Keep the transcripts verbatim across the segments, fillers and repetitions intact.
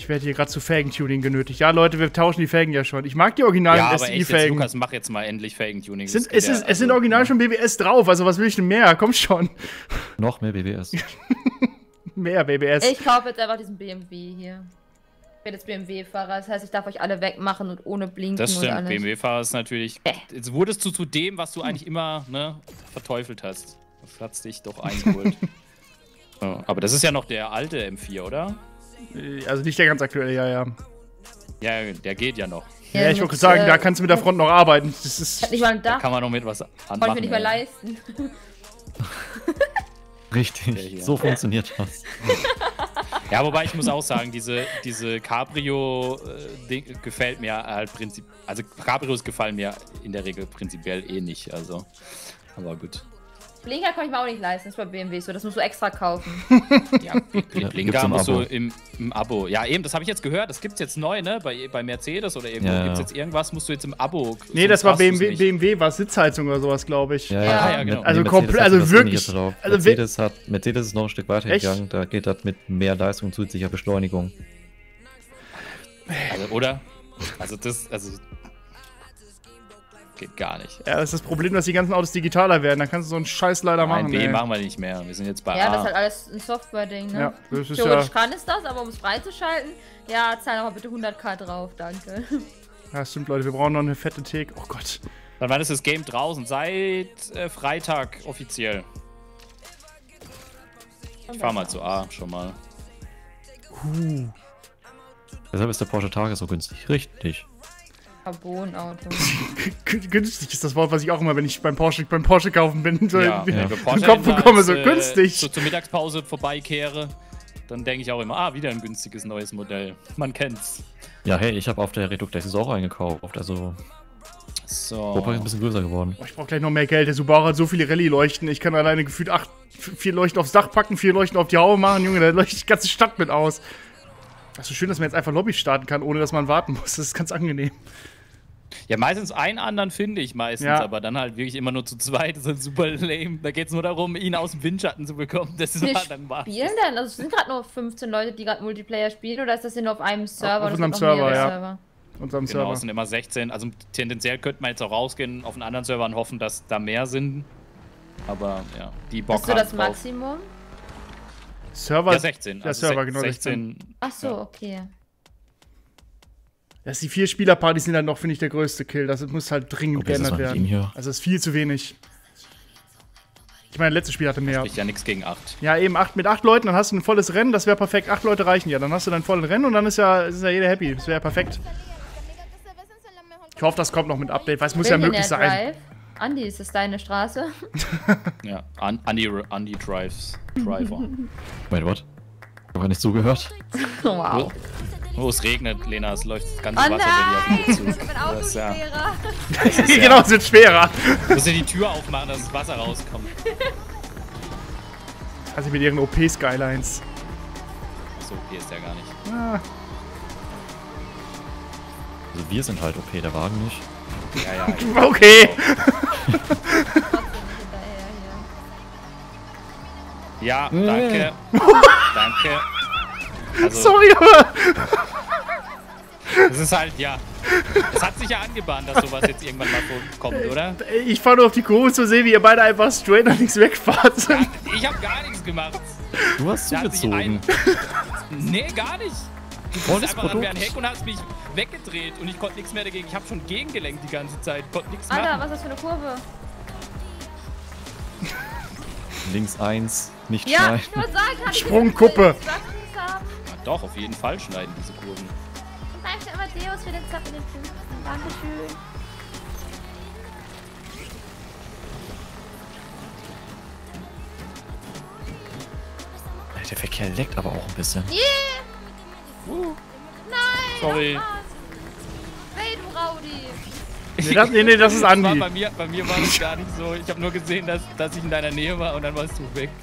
Ich werde hier gerade zu Felgentuning genötigt. Ja, Leute, wir tauschen die Felgen ja schon. Ich mag die originalen ja, S T I-Felgen. Lukas, mach jetzt mal endlich Felgentuning. Es, es, ja, es also, sind original ja. schon B B S drauf, also was will ich denn mehr? Komm schon. Noch mehr B B S. Mehr B B S. Ich kaufe jetzt einfach diesen B M W hier. Ich bin jetzt B M W-Fahrer, das heißt, ich darf euch alle wegmachen und ohne Blinken. Das stimmt, und alles. B M W-Fahrer ist natürlich. Äh. Jetzt wurdest du zu dem, was du eigentlich immer ne, verteufelt hast. Das hat's dich doch eingeholt. Ja, aber das ist ja noch der alte M vier, oder? Also nicht der ganz aktuelle, ja, ja. Ja, der geht ja noch. Ja, ja ich wollte sagen, äh, da kannst du mit der Front noch arbeiten. Das ist nicht mal ein Dach. Da kann man noch mit was anmachen. Kann ich mir nicht mehr leisten. Richtig, so funktioniert das. Ja, wobei ich muss auch sagen, diese, diese Cabrio äh, gefällt mir halt prinzip. Also Cabrios gefallen mir in der Regel prinzipiell eh nicht. Also, aber gut. Blinker kann ich mir auch nicht leisten, das ist bei B M W so, das musst du extra kaufen. Ja, Bl Blinker musst du im, im Abo. Ja, eben, das habe ich jetzt gehört, das gibt's jetzt neu, ne? Bei, bei Mercedes oder irgendwo ja, gibt's jetzt irgendwas, musst du jetzt im Abo. Nee, das war B M W, B M W war Sitzheizung oder sowas, glaube ich. Ja, ja, ja, ja genau. Also komplett, also wirklich. Also Mercedes, hat, Mercedes ist noch ein Stück weiter gegangen, da geht das mit mehr Leistung und zusätzlicher Beschleunigung. Also, oder? Also das, also geht gar nicht. Ja, das ist das Problem, dass die ganzen Autos digitaler werden. Dann kannst du so einen Scheiß leider machen. Nein, B machen wir nicht mehr. Wir sind jetzt bei ja, A. Ja, das ist halt alles ein Software-Ding, ne? Ja, das ist Theoretisch ja kann es das, aber um es freizuschalten, ja, zahl doch mal bitte hunderttausend drauf, danke. Ja, stimmt, Leute, wir brauchen noch eine fette Theke. Oh Gott. Dann war das das Game draußen. Seit äh, Freitag offiziell. Ich fahr mal zu A schon mal. Uh. Deshalb ist der Porsche Targa so günstig. Richtig. Carbon-Auto. Günstig ist das Wort, was ich auch immer, wenn ich beim Porsche, beim Porsche kaufen bin, so ja, ja. Wenn Porsche im Kopf bekomme, als, so äh, günstig. So zur Mittagspause vorbeikehre, dann denke ich auch immer, ah, wieder ein günstiges neues Modell. Man kennt's. Ja, hey, ich habe auf der Redux auch eingekauft, also so. Europa ist ein bisschen größer geworden. Oh, ich brauche gleich noch mehr Geld. Der Subaru hat so viele Rallye-Leuchten. Ich kann alleine gefühlt acht, vier Leuchten aufs Dach packen, vier Leuchten auf die Haube machen. Junge, da leuchtet die ganze Stadt mit aus. Das ist so schön, dass man jetzt einfach Lobby starten kann, ohne dass man warten muss. Das ist ganz angenehm. Ja, meistens einen anderen finde ich meistens, ja. Aber dann halt wirklich immer nur zu zweit. Das ist halt super lame. Da geht es nur darum, ihn aus dem Windschatten zu bekommen. Das ist Wir war dann wahr. spielen denn? Also es sind gerade nur fünfzehn Leute, die gerade Multiplayer spielen, oder ist das hier nur auf einem Server? Auf unserem Server, ja. Server? Unserem genau, Server. Es sind immer sechzehn. Also tendenziell könnte man jetzt auch rausgehen auf einen anderen Server und hoffen, dass da mehr sind. Aber ja, die Bock haben. Hast du das drauf. Maximum? Server? Ja, sechzehn. Der also Server, genau. sechzehn. Ach so, ja. okay. Das die vier Spieler-Party sind dann noch, finde ich, der größte Kill. Das muss halt dringend okay, geändert werden. Also das ist viel zu wenig. Ich meine, letztes Spiel hatte mehr. Das spricht ja nichts gegen acht. Ja, eben acht mit acht Leuten, dann hast du ein volles Rennen, das wäre perfekt. Acht Leute reichen ja, dann hast du dein volles Rennen und dann ist ja, ist ja jeder happy. Das wäre perfekt. Ich hoffe, das kommt noch mit Update, weil es muss ja möglich sein. Drive? Andi, ist das deine Straße? Ja, Andi, Andi Drives. Driver. Wait, what? Ich habe nicht zugehört. Wow. Oh, es regnet, Lena, es läuft das ganze oh Wasser bei dir auf zu. Mein Auto ist ja, schwerer. Das ist ja, genau, es wird schwerer. Du musst ja die Tür aufmachen, dass das Wasser rauskommt. Also mit ihren O P-Skylines. So, okay ist der gar nicht. Ah. Also wir sind halt O P, der Wagen nicht. Ja, ja. Okay. Ja, danke. Danke. Also, sorry, aber... Das ist halt, ja. Es hat sich ja angebahnt, dass sowas jetzt irgendwann mal kommt, oder? Ich fahre nur auf die Kurve zu sehen, wie ihr beide einfach straight nach nichts wegfahrt. Ja, ich habe gar nichts gemacht. Du hast zugezogen. Ein... Nee, gar nicht. Du bist einfach an mir ein Heck und hast mich weggedreht und ich konnte nichts mehr dagegen. Ich habe schon gegengelenkt die ganze Zeit, konnte nichts machen. Alter, was ist das für eine Kurve? Links eins, nicht ja, schneiden. Ich würde sagen, kann Sprungkuppe. Ja, doch, auf jeden Fall schneiden diese Kurven. Danke, Amadeus, für den Zap in den fünften. Dankeschön. Der Verkehr leckt aber auch ein bisschen. Yeah! Uh. Nein! Sorry. Hey, du Raudi! Nee, das, nee, nee, das ist Andi. Das war bei, mir, bei mir war es gar nicht so. Ich habe nur gesehen, dass, dass ich in deiner Nähe war und dann warst du weg.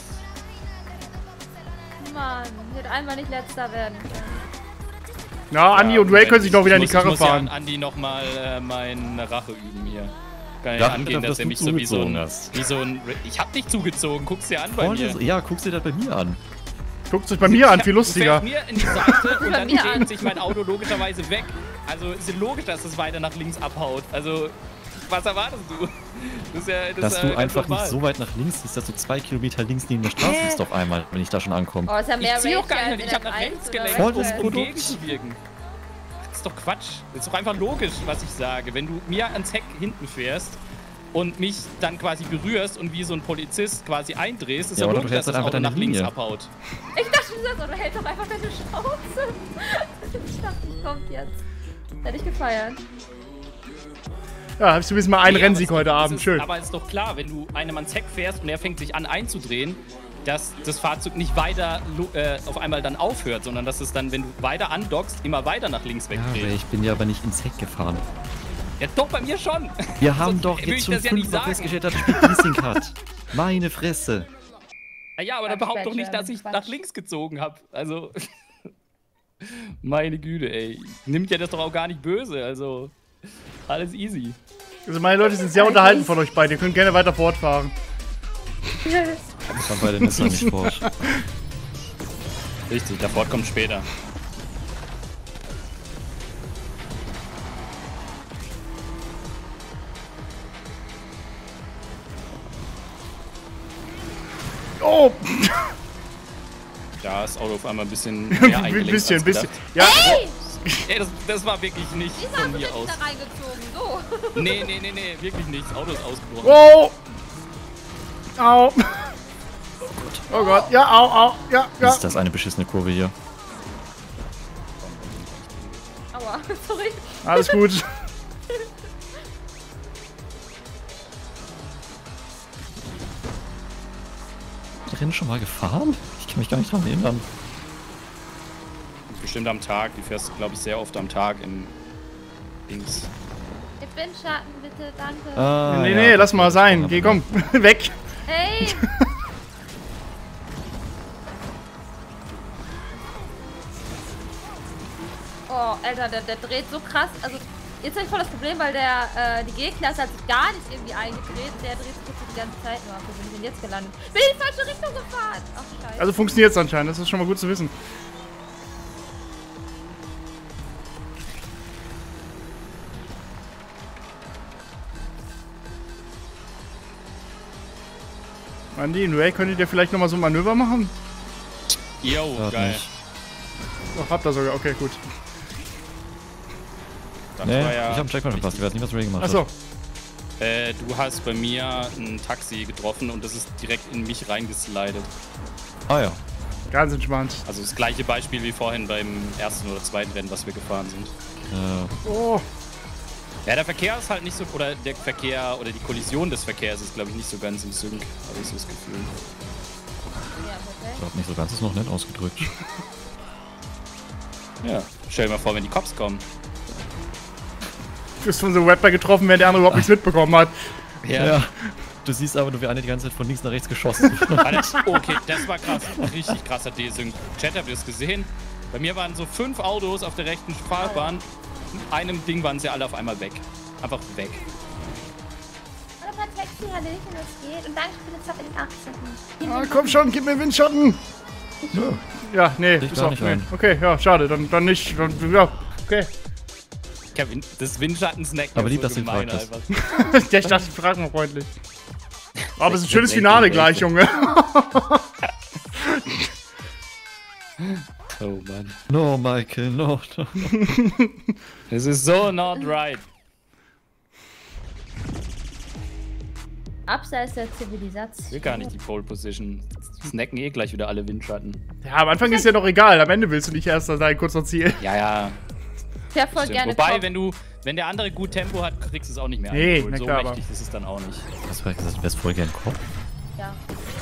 Mann, ich hätte einmal nicht letzter werden können. Na, Andi ja, und Ray können sich noch wieder in die muss, Karre ich muss fahren. Ja an Andi nochmal äh, meine Rache üben hier. Kann ich ja, angehen, dass, dass er mich so wie so ein, wie so ein... Ich hab dich zugezogen, guck's dir an bei Freunde, mir. Ja, guck's dir das bei mir an. Guckt euch bei mir an, viel lustiger. Fährt mir in die Seite und dann mir an. dreht sich mein Auto logischerweise weg. Also ist ja logisch, dass es weiter nach links abhaut. Also, was erwartest du? Das ist ja, das Dass ist du ja einfach normal. nicht so weit nach links siehst, dass du zwei Kilometer links neben der Straße bist auf einmal, wenn ich da schon ankomme. Oh, ist ja mehr Ich zieh auch Rage gar als nicht, ich in hab nach der rechts eins gelenkt, oder Voll das was? um Produkt. gegenzuwirken. Das ist doch Quatsch. Das ist doch einfach logisch, was ich sage. Wenn du mir ans Heck hinten fährst und mich dann quasi berührst und wie so ein Polizist quasi eindrehst, ist Ja, ja, aber logisch, du hältst dass das halt einfach Auto deine nach links Linie. abhaut. Ich dachte schon so, du hältst doch einfach deine Schnauze. Ich dachte, die kommt jetzt. Hätte ich gefeiert. Ja, hab ich zumindest mal einen Nee, Rennsieg aber es- heute es Abend. ist, Schön. Aber es ist doch klar, wenn du einem ans Heck fährst und er fängt sich an einzudrehen, dass das Fahrzeug nicht weiter lo- äh, auf einmal dann aufhört, sondern dass es dann, wenn du weiter andockst, immer weiter nach links Ja, aber wegdreht. ich bin ja aber nicht ins Heck gefahren. Ja, doch, bei mir schon. Wir haben Sonst doch würde jetzt ich schon das ja nicht fünfmal sagen. festgestellt, dass das Spiel Leasing hat. Meine Fresse. Ja, ja, aber dann Quatsch, behauptet doch nicht, Quatsch, dass ich Quatsch. nach links gezogen habe. Also, meine Güte, ey. Nimmt ja das doch auch gar nicht böse, also alles easy. Also meine Leute sind sehr unterhalten von euch beiden. Ihr könnt gerne weiter fortfahren. Das war bei den Nissan nicht Porsche. Richtig, der Ford kommt später. Oh! Da ist das Auto auf einmal ein bisschen mehr Ein eingelenkt bisschen, als bisschen. gedacht. Ja, Ey, das, das war wirklich nicht Wieso von hast du mir dich aus. da reingezogen? So. Nee, nee, nee, nee, wirklich nicht. Das Auto ist ausgebrochen. wow! Au! Oh Gott, ja, au, au, ja, ja. Ist das eine beschissene Kurve hier? Aua, sorry. Alles gut. Das Rennen schon mal gefahren? Ich kann mich gar nicht dran erinnern. Bestimmt am Tag. Die fährst du, glaube ich, sehr oft am Tag im Dings. Ich bin Schatten, bitte, danke. Ah, Nee, ja, nee, lass okay, mal das sein. kann Geh, man- komm, weg. Hey! Oh, Alter, der, der dreht so krass. Also, jetzt habe ich voll das Problem, weil der, äh, die G-Klasse hat sich gar nicht irgendwie eingedreht. Der dreht sich jetzt die ganze Zeit nur. Wo bin ich denn jetzt gelandet? Bin in die falsche Richtung gefahren. Ach, scheiße. Also funktioniert es anscheinend. Das ist schon mal gut zu wissen. Andy und Ray, könntet ihr vielleicht nochmal so ein Manöver machen? Yo, Grad geil. nicht. Ach, habt ihr sogar. Okay, gut. Das Nee, war ja ich hab einen Checkpoint verpasst. Ich weiß nicht, was Ray gemacht Achso. hat. Äh, du hast bei mir ein Taxi getroffen und das ist direkt in mich reingeslidet. Ah ja. Ganz entspannt. Also das gleiche Beispiel wie vorhin beim ersten oder zweiten Rennen, was wir gefahren sind. Äh, Oh. Ja, der Verkehr ist halt nicht so, oder der Verkehr, oder die Kollision des Verkehrs ist, glaube ich, nicht so ganz im Sync, habe ich so das Gefühl. Ja, okay. ich glaube nicht so ganz, ist noch nett ausgedrückt. Ja, stell dir mal vor, wenn die Cops kommen. Du bist von so einem Rapper getroffen, während der andere überhaupt nichts mitbekommen hat. Ja. Du siehst aber nur, wie einer die ganze Zeit von links nach rechts geschossen wird. Alles, okay, das war krass. Richtig krasser Desync. Chat, habt ihr das gesehen? Bei mir waren so fünf Autos auf der rechten Fahrbahn. In einem Ding waren sie alle auf einmal weg. Einfach weg. Hallo, paar Taxi, Hallöchen, was geht? Und danke für den Sub in den achtzehnten. Ah, komm schon, gib mir Windschatten. Ja, nee, Ich ist gar auch nicht nee. ein. Okay, ja, schade, dann, dann nicht. Dann, ja, okay. Kevin, das Windschatten-Snack. Aber ist lieb, so dass du ihn gemein, fragtest. einfach. Ja, ich dachte, ich frage mal freundlich. Aber es ist ein schönes Finale gleich, Junge. Oh Mann. No, Michael, no, no. Das ist so not right. Abseits der Zivilisation. Ich will gar nicht die Pole Position. Snacken eh gleich wieder alle Windschatten. Ja, am Anfang ist ja doch egal. Am Ende willst du nicht erst sein kurzer Ziel. Ja, ja. Ich wär voll Stimmt. gerne Wobei, top. wenn du, wenn der andere gut Tempo hat, kriegst du es auch nicht mehr Nee, eingeholt. na So klar, mächtig ist es dann auch nicht. Was war gesagt, du wärst voll gern Kopf. Ja.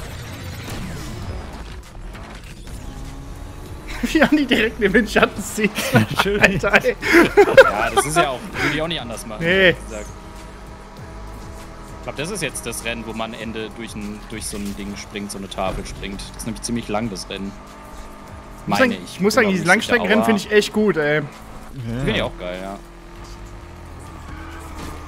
Wie Andi direkt den Windschatten zieht. Schön, Alter. ey. Ja, das ist ja auch, würde ich auch nicht anders machen. Nee. ehrlich gesagt. Ich glaube, das ist jetzt das Rennen, wo man am Ende durch, ein, durch so ein Ding springt, so eine Tafel springt. Das ist nämlich ziemlich lang, das Rennen. Ich muss Meine sagen, ich. ich muss sagen, Bin dieses mir auch nicht sicher, Langstreckenrennen aber finde ich echt gut, ey. Finde ich auch geil, ja.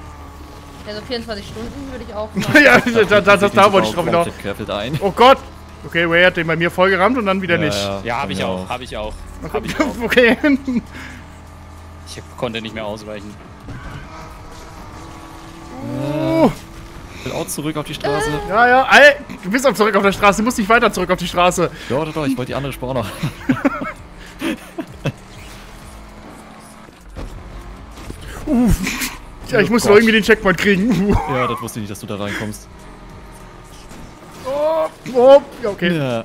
Ja, so vierundzwanzig Stunden würde ich auch machen. Ja, da, da, da, da wollte ich drauf hinaus. Querfeld ein. Oh Gott! Okay, Ray hat den bei mir voll gerammt und dann wieder Ja, nicht. ja, Ja, habe ich ja. auch, habe ich auch. Hab ich auch. Okay. Ich konnte nicht mehr ausweichen. Oh. Ich will auch zurück auf die Straße. Ja, ja, ey, du bist auch zurück auf der Straße, du musst nicht weiter zurück auf die Straße. Ja, doch, doch, ich wollte die andere Spawner. Uff. Ja, ich Oh muss Gott. doch irgendwie den Checkpoint kriegen. Ja, das wusste ich nicht, dass du da reinkommst. Oh, oh, ja, okay. Ja.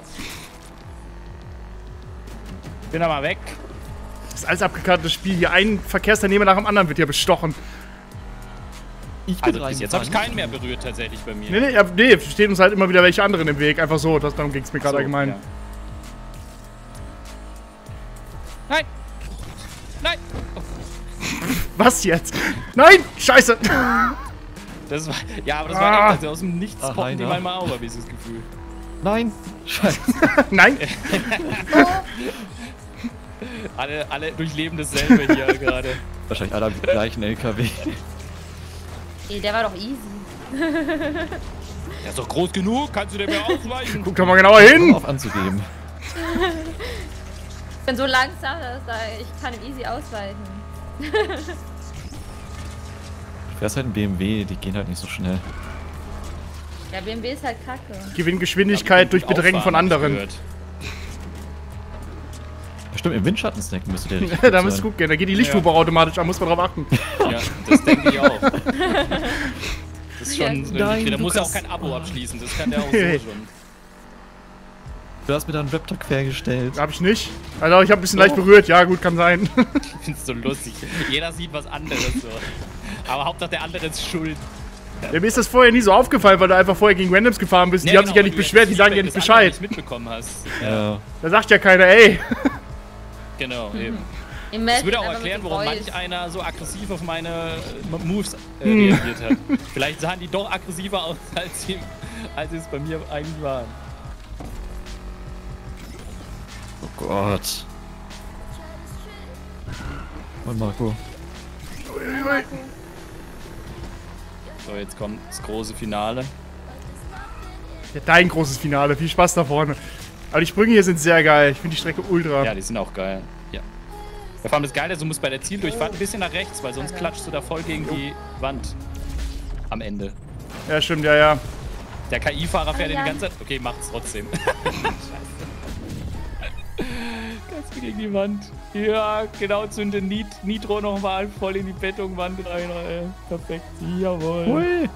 Bin aber weg. Das ist alles abgekartetes Spiel. Hier ein Verkehrsteilnehmer nach dem anderen wird hier bestochen. Ich bin Also bis jetzt habe ich keinen mehr berührt tatsächlich bei mir. Nee, nee, ja, nee, stehen uns halt immer wieder welche anderen im Weg. Einfach so, das, darum ging es mir gerade So, allgemein. ja. Nein! Nein! Was jetzt? Nein! Scheiße! Das war, ja, aber das Ah. war echt, also aus dem Nichts Ah, poppen die Heiner. manchmal auf, habe ich das Gefühl. Nein! Scheiße. Nein! Alle, alle durchleben dasselbe hier gerade. Wahrscheinlich alle am gleichen L K W. Ey, der war doch easy. Der ist doch groß genug, kannst du dem mehr ausweichen? Guck doch mal genauer Um hin! auf anzugeben. Ich bin so langsam, dass da, ich kann ihm easy ausweichen. Du fährst halt ein B M W, die gehen halt nicht so schnell. Der B M W ist halt kacke. Gewinngeschwindigkeit durch Bedrängen von anderen. Stimmt, im Windschatten snacken müsste der richtig Da gut müsste sein. gut gehen. Da geht die Lichthupe automatisch an, muss man drauf achten. Ja, das denke ich auch. Das ist schon. Nein, irgendwie- da du muss er auch kannst- kein Abo abschließen, das kann der auch so schon. Du hast mir da einen Raptor quergestellt. Hab ich nicht. Also ich habe ein bisschen leicht berührt. Ja, gut, kann sein. Ich find's so lustig. Jeder sieht was anderes so. Aber Hauptsache der andere ist schuld. Ja, mir ist das vorher nie so aufgefallen, weil du einfach vorher gegen Randoms gefahren bist. Die Ja, haben sich ja genau, nicht weil du beschwert, die jetzt sagen ja das nicht andere Bescheid. nicht mitbekommen hast. Ja. Da sagt ja keiner, ey. Genau, eben. Im Das Match würde auch einfach erklären, mit warum Voice. manch einer so aggressiv auf meine äh, Moves äh, reagiert hat. Vielleicht sahen die doch aggressiver aus, als sie, als sie es bei mir eigentlich waren. Oh Gott. Und Marco. So, jetzt kommt das große Finale. Ja, dein großes Finale. Viel Spaß da vorne. Aber die Sprünge hier sind sehr geil. Ich finde die Strecke ultra. Ja, die sind auch geil. Ja. Ja, vor allem das Geile ist, du musst bei der Zieldurchfahrt ein bisschen nach rechts, weil sonst klatschst du da voll gegen die Wand. Am Ende. Ja, stimmt, ja, ja. Der K I-Fahrer fährt Ah, ja ja. die ganze Zeit. Okay, macht's trotzdem. Scheiße. Ganz gegen die Wand. Ja, genau, zünde Nit Nitro nochmal voll in die Betonwand rein. Ey. Perfekt. Jawohl. Hui.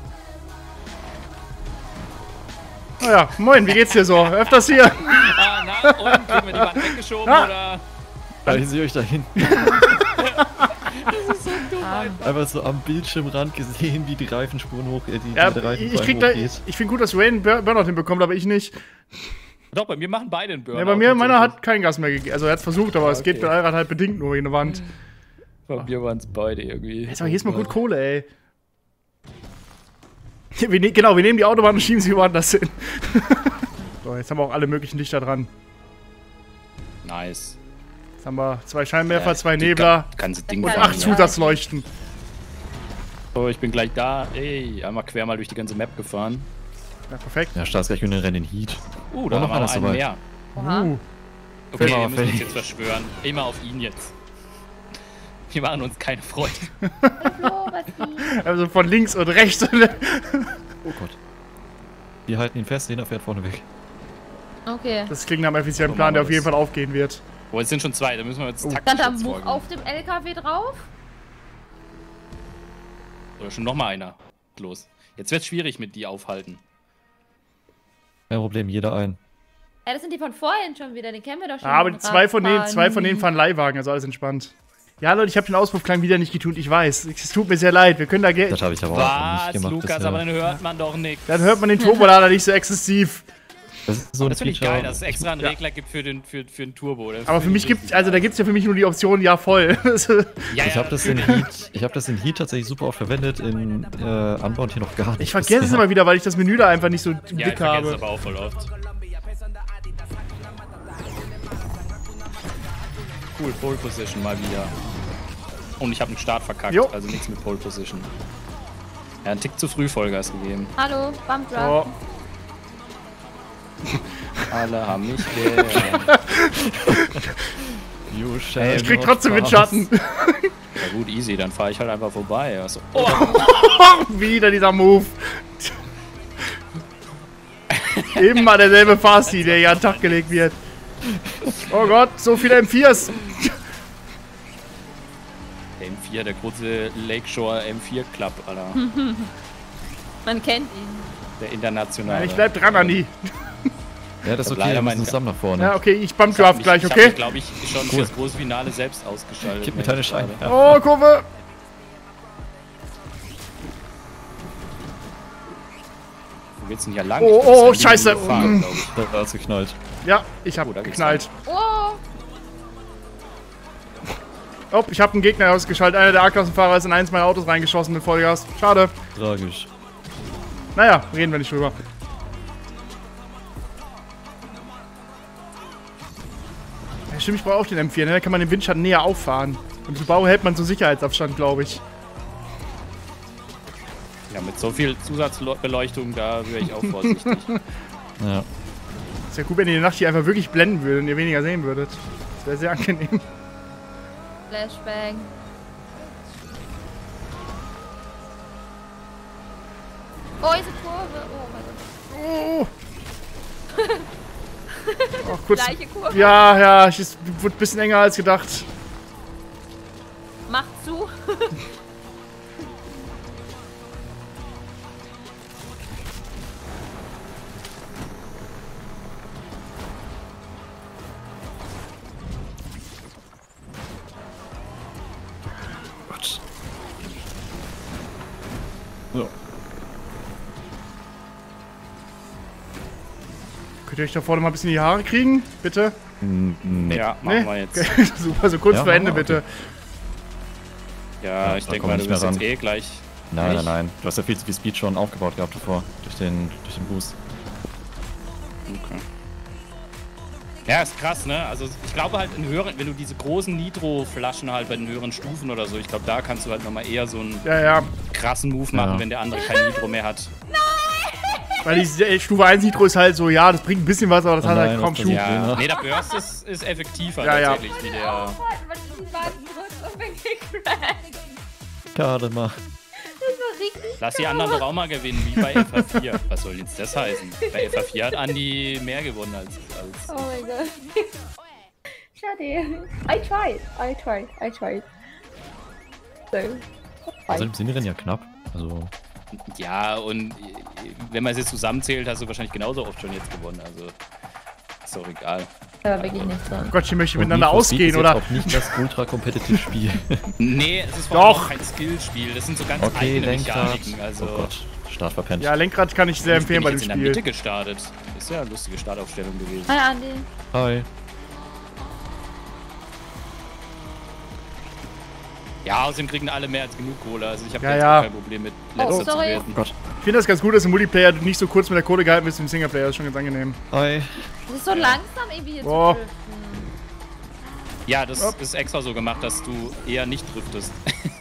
Naja, moin, wie geht's dir so? Öfters hier? Ah, na, und kriegen wir die Wand weggeschoben Ah. oder? Da sehe ich da hinten. Ah, Einfach so am Bildschirmrand gesehen, wie die Reifenspuren hoch, äh, die, Ja, die der ich, Reifenspuren krieg da, hochgeht. ich finde gut, dass Rain Bur- Burnout hinbekommt, aber ich nicht. Doch, bei mir machen beide einen Burnout. Ja, bei mir, meiner tatsächlich. hat kein Gas mehr gegeben. Also er hat's versucht, aber es okay. geht mit Allrad halt bedingt nur gegen eine Wand. Bei mir waren es beide irgendwie. Jetzt aber hier ist mal gut Kohle, ey. Wir ne genau, wir nehmen die Autobahn und schieben sie woanders hin. So, jetzt haben wir auch alle möglichen Lichter dran. Nice. Jetzt haben wir zwei Scheinwerfer, Ja, zwei die Nebler Kann, ganze Ding Und und Ja, acht ja. Zusatzleuchten. So, ich bin gleich da. Ey, einmal quer mal durch die ganze Map gefahren. Ja, perfekt. Ja, Staatsgleich und Rennen in Heat. Uh, da noch haben wir einer noch einen soweit. mehr. oha. Uh, Okay, Film wir aber müssen uns fertig. jetzt verschwören. Immer auf ihn jetzt. Wir machen uns keine Freude. Hallo, was die? also von links und rechts. Oh Gott. Die halten ihn fest, jeder fährt vorne weg. Okay. Das klingt nach einem effizienten So Plan, machen der wir auf jeden das. Fall aufgehen wird. Oh, es sind schon zwei, da müssen wir jetzt taktisch Stand da jetzt Move vorgehen. auf dem L K W drauf? Oder schon nochmal einer. Los. Jetzt wird's schwierig mit die aufhalten. Kein Problem, jeder ein. Ja, das sind die von vorhin schon wieder, den kennen wir doch schon. Aber mit zwei von, denen, Radfahren. zwei von denen fahren Leihwagen, also alles entspannt. Ja, Leute, ich habe den Auspuffklang wieder nicht getun, ich weiß. Es tut mir sehr leid, wir können da Geld. Das habe ich aber auch Was, nicht gemacht Lukas, bisher. aber dann hört man doch nichts. Dann hört man den Turbolader nicht so exzessiv. Das ist so ein Das finde ich Feature. geil, dass es extra einen Ja. Regler gibt für den, für, für den Turbo. Das Aber für find mich ich gibt richtig also da geil. gibt's ja für mich nur die Option ja voll. Ja, Ich ja, habe das in Heat, ich habe das in Heat tatsächlich super oft verwendet, in äh, Unbound hier noch gar nicht. Ich vergesse es bisher. immer wieder, weil ich das Menü da einfach nicht so im Ja, ich Blick vergesse es habe. aber auch voll oft. Cool, Pole Position mal wieder. Und ich habe einen Start verkackt, Jo. also nichts mit Pole Position. Ja, einen Tick zu früh Vollgas gegeben. Hallo, Bump Drop. So. Alle haben mich gern. Hey, ich krieg trotzdem Windschatten. Ja gut, easy, dann fahre ich halt einfach vorbei. Also, oh. Wieder dieser Move. Eben mal derselbe Fasti, der hier an den Tag gelegt wird. Oh Gott, so viele M viers. Der M vier, der große Lakeshore M vier Club, Alter. Man kennt ihn. Der internationale. Ja, ich bleib dran, Andi. Ja, das ist okay, wir müssen zusammen nach vorne. Ja, okay, ich bump draft gleich, okay? Ich hab glaube ich, schon cool. Fürs große Finale selbst ausgeschaltet. Gib mir deine Scheine. Ja. Oh, Kurve! Wo geht's denn hier lang? Oh, oh, oh scheiße! Gefahren, da hat's geknallt. Ja, ich hab oh, geknallt. Oh! Oh, ich hab einen Gegner ausgeschaltet. Einer der A-Klassenfahrer ist in eins meiner Autos reingeschossen mit Vollgas. Schade. Tragisch. Naja, reden wir nicht drüber. Ja, stimmt, ich brauche auch den M vier, ne? Da kann man den Windschatten näher auffahren. Und Subaru hält man so Sicherheitsabstand, glaube ich. Ja, mit so viel Zusatzbeleuchtung, da wäre ich auch vorsichtig. Ja. Ist ja gut, wenn ihr die Nacht hier einfach wirklich blenden würdet und ihr weniger sehen würdet. Das wäre sehr angenehm. Flashbang. Oh, diese Kurve. Oh mein Gott. Oh, kurz. Gleiche Kurve. Ja, ja, es wurde ein bisschen enger als gedacht. Mach zu. Gott. So. Könnt ihr euch da vorne mal ein bisschen die Haare kriegen, bitte? Nee. Ja, machen Nee? wir jetzt. Okay. Super, so kurz Ja, vor Ende, okay. bitte. Ja, Ja, ich da denke komm mal, ich du nicht bist mehr jetzt eh gleich. Nein, Nicht? nein, nein. Du hast ja viel zu viel Speed schon aufgebaut gehabt davor. Durch den, durch den Boost. Okay. Ja, ist krass, ne? Also ich glaube halt in höheren, wenn du diese großen Nitro-Flaschen halt bei den höheren Stufen oder so, ich glaube, da kannst du halt nochmal eher so einen Ja, ja. krassen Move machen, Ja. wenn der andere kein Nitro mehr hat. Weil die äh, Stufe eins Nitro ist halt so, ja, das bringt ein bisschen was, aber das Oh hat nein, halt kaum was Schub. passiert? Ja, Ja. nee, der Burst ist, ist effektiver Ja, ja. tatsächlich, wie der... Oh, was ist die Wagen drückt und bin gecrashed. Gerade mal. Das war richtig. Lass die anderen doch auch mal gewinnen, wie bei F H vier. Was soll jetzt das heißen? Bei F H vier hat Andi mehr gewonnen als... als Oh mein Gott. Schade. I tried. I tried. I tried. So. Also im Sinne ja knapp. Also. ja, und wenn man es jetzt zusammenzählt, hast du wahrscheinlich genauso oft schon jetzt gewonnen. Also ist doch egal. Aber wirklich nicht so. Gott, hier möchte ich Und miteinander Need for Speed ausgehen, ist jetzt oder? auch nicht das ultra-competitive-Spiel. Nee, es ist vor allem Doch. auch kein Skillspiel. Das sind so ganz Okay, eigene Lenkrad. Mechaniken. Also Oh Gott, Start verpennt. Ja, Lenkrad kann ich sehr ich empfehlen bin bei dem jetzt in der Mitte Spiel. gestartet. Ist ja eine lustige Startaufstellung gewesen. Hi, Andi. Hi. Ja, außerdem kriegen alle mehr als genug Kohle. Also ich habe Ja, jetzt ja. auch kein Problem mit letzter zu sorry. werden. Oh Gott. Ich finde das ganz gut, dass im Multiplayer du nicht so kurz mit der Kohle gehalten bist wie im Singleplayer. Das ist schon ganz angenehm. Hi. Das ist so langsam irgendwie hier Boah. zu driften. Ja, das Upp. ist extra so gemacht, dass du eher nicht driftest.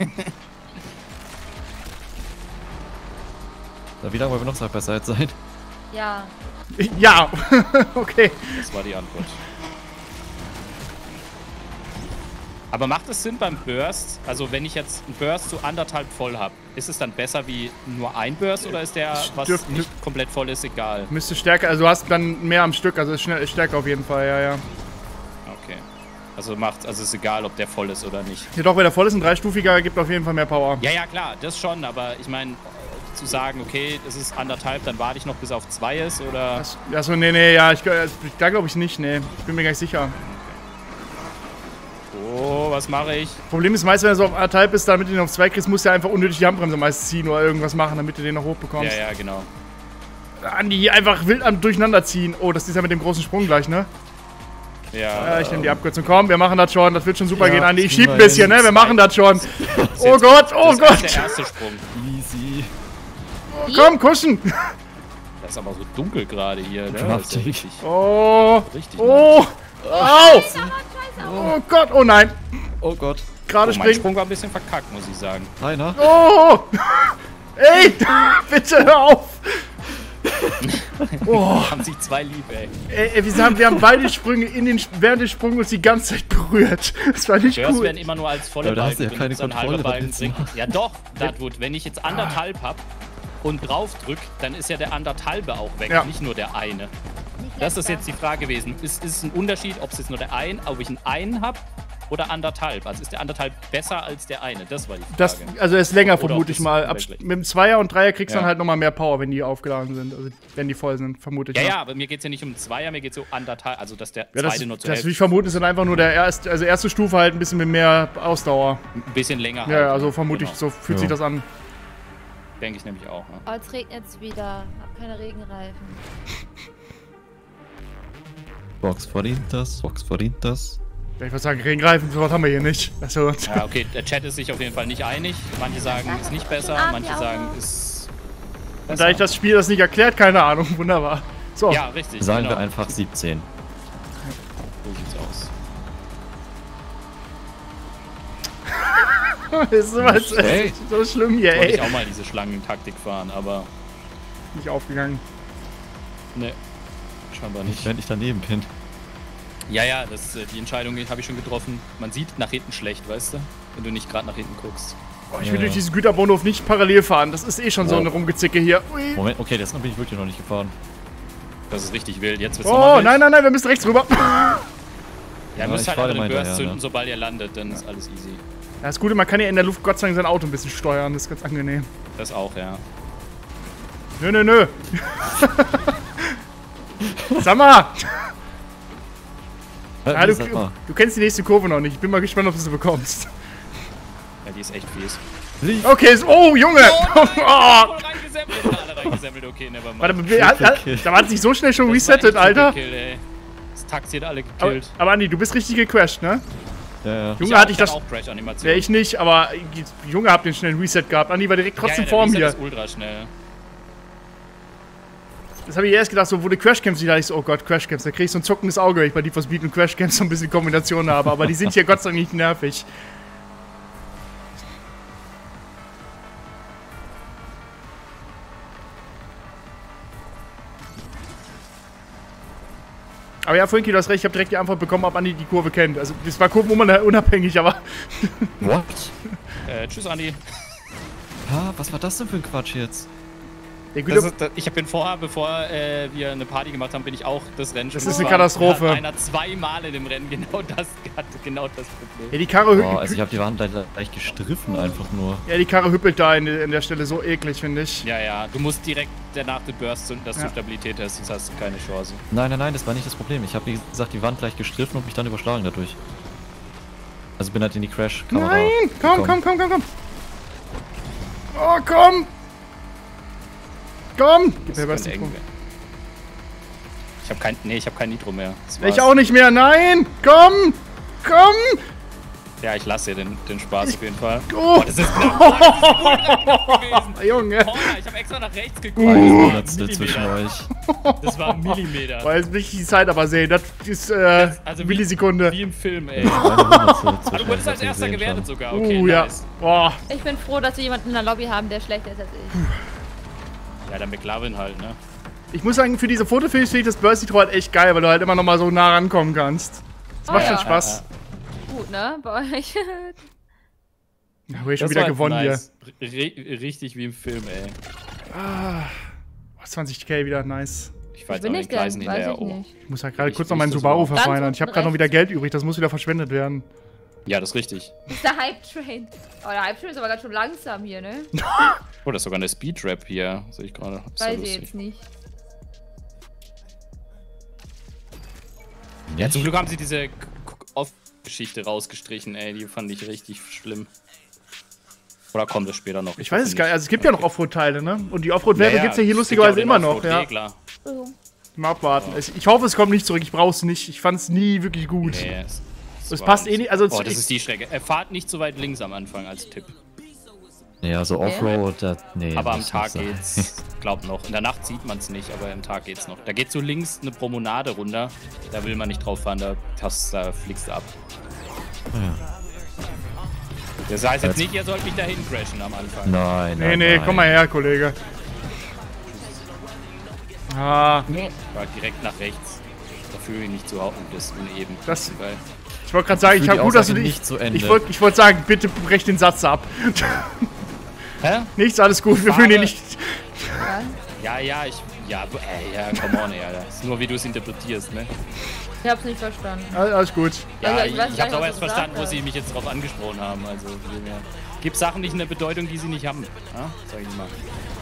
So, wie lange wollen wir noch Side by Side sein? Ja. Ja, okay. Das war die Antwort. Aber macht es Sinn beim Burst? Also wenn ich jetzt einen Burst so anderthalb voll habe, ist es dann besser wie nur ein Burst oder ist der, was Dürft- nicht komplett voll ist, egal? Müsste stärker, also du hast dann mehr am Stück, also ist schnell, ist stärker auf jeden Fall, ja, ja. Okay. Also macht, also ist egal, ob der voll ist oder nicht. Ja doch, wenn der voll ist, ein dreistufiger gibt auf jeden Fall mehr Power. Ja, ja, klar, das schon, aber ich meine, zu sagen, okay, das ist anderthalb, dann warte ich noch bis auf zwei ist oder... Achso, nee, nee, ja, ich, da glaube ich nicht, nee. Ich bin mir gar nicht sicher. Oh, was mache ich? Problem ist meist, wenn du so auf anderthalb bist, damit du ihn auf zwei kriegst, musst du ja einfach unnötig die Handbremse meist ziehen oder irgendwas machen, damit du den noch hochbekommst. Ja, ja, genau. Andi, hier einfach wild am durcheinander ziehen. Oh, das ist ja mit dem großen Sprung gleich, ne? Ja, Ja, ich nehme die Abkürzung. Komm, wir machen das schon. Das wird schon super Ja, gehen, Andi. Ich das schieb kriegen ein wir bisschen, hin. ne? Wir machen das schon. ist Oh jetzt- Gott, oh das ist Gott. der erste Sprung. Easy. Komm, kuschen. Das ist aber so dunkel gerade hier, ne? Knapp, Das ist ja Digga. richtig, Oh. richtig Oh. Au. Oh Gott, oh nein. Oh Gott. Gerade Oh, mein springen. Sprung war ein bisschen verkackt, muss ich sagen. Einer. Oh. Ey, bitte hör auf. Oh. Haben sich zwei lieb, ey. Ey, ey, wir, haben, wir haben beide Sprünge in den, während des Sprungs uns die ganze Zeit berührt. Das war nicht Bursts cool. werden immer nur als volle Aber da hast Balken du ja keine benutzt, ein Kontrolle, halber was Balken willst du bringt. Ja doch, Dartwood, wenn ich jetzt anderthalb hab und drauf drück, dann ist ja der anderthalbe auch weg, Ja. nicht nur der eine. Das ist jetzt die Frage gewesen. Ist, ist es ein Unterschied, ob es jetzt nur der ein, ob ich einen einen hab oder anderthalb? Also ist der anderthalb besser als der eine? Das war die Frage. Das, also er ist länger, Oder vermute ob ich das mal. Ab, wirklich- mit dem Zweier und Dreier kriegst du Ja. dann halt nochmal mehr Power, wenn die aufgeladen sind. Also wenn die voll sind, vermute ich Ja, mal. ja, aber mir geht es ja nicht um Zweier, mir geht es um anderthalb, also dass der Ja, das, zweite nur zur das Hälfte ich vermute, ist dann einfach nur der erste, also erste Stufe halt ein bisschen mit mehr Ausdauer. ein bisschen länger Ja, ja, halt. also vermute Genau. ich, so fühlt Ja. sich das an. Denke ich nämlich auch. Ne? Oh, jetzt regnet es wieder. Hab keine Regenreifen. Box verdient das, Box verdient das. Ja, ich würde sagen, Regenreifen, sowas haben wir hier nicht. Also, Ja, okay, der Chat ist sich auf jeden Fall nicht einig. Manche sagen, ist nicht besser, Ah, manche die sagen, Augen. ist und besser. da ich das Spiel das nicht erklärt, keine Ahnung, wunderbar. So, Ja, richtig. Sagen genau. wir einfach siebzehn. So sieht's aus. ist sowas, Ey. so schlimm hier, Wollte ich ey. auch mal diese Schlangentaktik fahren, aber Nicht aufgegangen. ne, scheinbar Nicht, nicht. wenn ich daneben bin. Ja, ja, das, äh, die Entscheidung habe ich schon getroffen. Man sieht nach hinten schlecht, weißt du? Wenn du nicht gerade nach hinten guckst. Oh, ich will Ja. durch diesen Güterbahnhof nicht parallel fahren. Das ist eh schon so Oh. eine Rumgezicke hier. Ui. Moment, okay, das bin ich wirklich noch nicht gefahren. Das ist richtig wild. Jetzt wird's Oh, nochmal wild. nein, nein, nein, wir müssen rechts rüber. Ja, ihr Ja, müsst ich halt fahre einfach mal den Burst hinterher, zünden, ne? sobald ihr landet, dann ist alles easy. Ja, das Gute, man kann ja in der Luft Gott sei Dank sein Auto ein bisschen steuern. Das ist ganz angenehm. Das auch, ja. Nö, nö, nö. Sag mal. Äh, Ja, du, sag mal. du kennst die nächste Kurve noch nicht. Ich bin mal gespannt, ob du sie bekommst. Ja, die ist echt fies. Lief. Okay, so, oh, Junge. Oh, Voll reingesammelt. Alle reingesammelt, okay, nevermind. warte, hat, hat, da hat sich so schnell schon resettet, Alter. Kill, ey. Das Taxi hat alle Aber, gekillt. aber Andi, du bist richtig gecrashed, ne? Ja, ja. Junge, auch, hatte ich das. auch Crash-Animation. Wäre ich nicht, aber Junge, hab den schnellen Reset gehabt. Andi war direkt trotzdem ja, ja, vor der Reset mir. ist ultra schnell. Das habe ich erst gedacht, so, wo du Crashcamps siehst, da ich so, oh Gott, Crashcamps, da krieg ich so ein zuckendes Auge, wenn ich bei Need for Speed und Crashcamps so ein bisschen Kombination habe. Aber die sind hier Gott sei Dank nicht nervig. Aber ja, Frankie, du hast recht, ich habe direkt die Antwort bekommen, ob Andi die Kurve kennt. Also, das war Kurven unabhängig, aber. What? Äh, tschüss, Andi. Ha, was war das denn für ein Quatsch jetzt? Der Das Güter ist, das, ich bin vorher, bevor äh, wir eine Party gemacht haben, bin ich auch das Rennen schon Das ist eine gefahren. Katastrophe. Hat einer zweimal in dem Rennen genau das hatte genau das Problem. ja, die Karre, Oh, hü also ich habe die Wand gleich, gleich gestriffen einfach nur. ja, die Karre hüppelt da in, in der Stelle so eklig, finde ich. Ja, ja, du musst direkt danach den Burst zünden, dass Ja. du Stabilität hast, sonst hast du keine Chance. Nein, nein, nein, das war nicht das Problem. Ich habe, wie gesagt, die Wand gleich gestriffen und mich dann überschlagen dadurch. Also bin halt in die Crash-Kamera. Nein! Komm, komm, komm, komm, komm! Oh, komm! Komm! Gib Das mir was könnte eng Nitro. werden. Ich habe kein, nee, ich habe kein Nitro mehr. Das Ich war's. auch nicht mehr, nein! Komm! Komm! Ja, ich lasse dir den, den Spaß auf jeden Fall. Oh! Oh, das ist knapp gewesen. Junge! Corner, ich habe extra nach rechts geguckt. Ein Das war ein Hundertstel zwischen Millimeter. euch. Das war ein Millimeter. Boah, jetzt will ich die Zeit aber sehen. Das ist, äh, Also wie- Millisekunde. Wie im Film, ey. Eine Hundertstel Ah, zwischen du wurdest euch, als hab ich erster gesehen gewertet schon. sogar. Okay, uh, ja. nice. Boah. Ich bin froh, dass wir jemanden in der Lobby haben, der schlechter ist als ich. Ja, der McLaren halt, ne? Ich muss sagen, für diese Fotofinish finde ich das Burst Nitro halt echt geil, weil du halt immer noch mal so nah rankommen kannst. Das Oh, macht ja. schon Spaß. Gut, ne? Bei euch. Ja, hab ich schon Das wieder war gewonnen nice. hier. Richtig wie im Film, ey. hier. Ah, zwanzig K wieder, nice. Ich fahr jetzt Bin an ich den Gleisen denn? Weiß hinterher. ich Oh. nicht. Ich muss halt gerade Ich kurz noch meinen wüsste es Subaru überhaupt. verfeinern. Ganz Ich habe unten gerade noch wieder rechts. Geld übrig, das muss wieder verschwendet werden. Ja, das ist richtig. Das ist der Hype-Train. Oh, der Hype-Train ist aber ganz schön langsam hier, ne? Oh, das ist sogar eine Speed-Rap hier. Sehe ich gerade. Ist ja Weiß ich lustig. jetzt nicht. Ja, zum Glück haben sie diese Off-Geschichte rausgestrichen, ey. Die fand ich richtig schlimm. Oder kommt das später noch? Ich weiß es gar nicht. Also es gibt ja noch Offroad-Teile, ne? Und die Offroad-Werbe Ja, ja, gibt's ja hier es gibt lustigerweise ja auch immer den noch, Offroad, ja. Regler. Oh. Mal abwarten. Ich, ich hoffe, es kommt nicht zurück. Ich brauch's nicht. Ich fand's nie wirklich gut. Nee, es, Es war passt eh nicht. Also Oh, das ich- ist die Strecke. Er fahrt nicht so weit links am Anfang als Tipp. Ja, so Offroad, das, nee. Aber am muss Tag nicht sein. geht's, glaub noch. In der Nacht sieht man es nicht, aber am Tag geht's noch. Da geht so links eine Promenade runter. Da will man nicht drauf fahren, da, das, da fliegst du ab. Ja. Das heißt jetzt nicht, ihr sollt mich dahin crashen am Anfang. Nein, Nee, nein, nee, nein. komm mal her, Kollege. Ah, War direkt nach rechts. Dafür ihn nicht zu hauen, das uneben. Das- Geil. ich wollte gerade sagen, ich Führ die habe gut, dass du Aussage dich. nicht zu Ende. Ich wollte ich wollt sagen, bitte brech den Satz ab. Hä? Nichts, alles gut, wir fühlen ihn nicht. Ja, ja, ich. Ja, b- ey, ja, come on, ey, Alter. Ist nur, wie du es interpretierst, ne? Ich hab's nicht verstanden. Alles gut. Ja, Also, ich ich, weiß ich gar hab's nicht, aber was erst du verstanden, wo gesagt sie hast. mich jetzt drauf angesprochen haben. Also, von dem her. Gibt Sachen nicht eine Bedeutung, die sie nicht haben. Ja? Sag ich mal.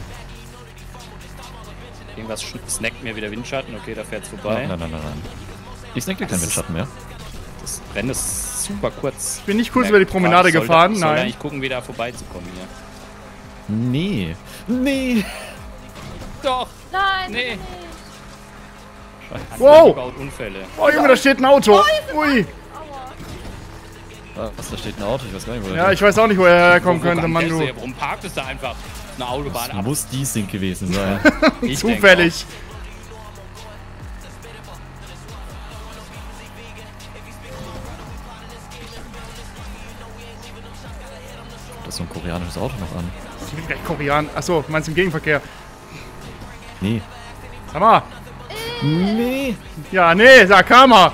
Irgendwas sch- snackt mir wieder Windschatten. Okay, da fährt's vorbei. Nein, nein, nein, nein. Ich snack dir keinen Das ist- Windschatten mehr. Das Rennen ist super kurz. Ich bin nicht kurz Ja, über die Promenade ich soll- gefahren, Ich soll nein. eigentlich gucken, wie da vorbeizukommen hier. Nee. Nee. Doch! Nein, Nee. nee. Wow. Baut Unfälle. Oh Junge, da steht ein Auto. Ui. Ah, was, da steht ein Auto, ich weiß gar nicht, wo der Ja, ich weiß auch nicht, wo er herkommen Wo- wo könnte, kam Mann, der du. her? Warum parkt es da einfach eine Autobahn Das ab? muss die Sync gewesen sein. Ich denk Zufällig. Da ist so ein koreanisches Auto noch an. Ich bin gleich Korean. Achso, meinst du im Gegenverkehr? Nee. Sag mal. Nee. Ja, nee, sag Karma.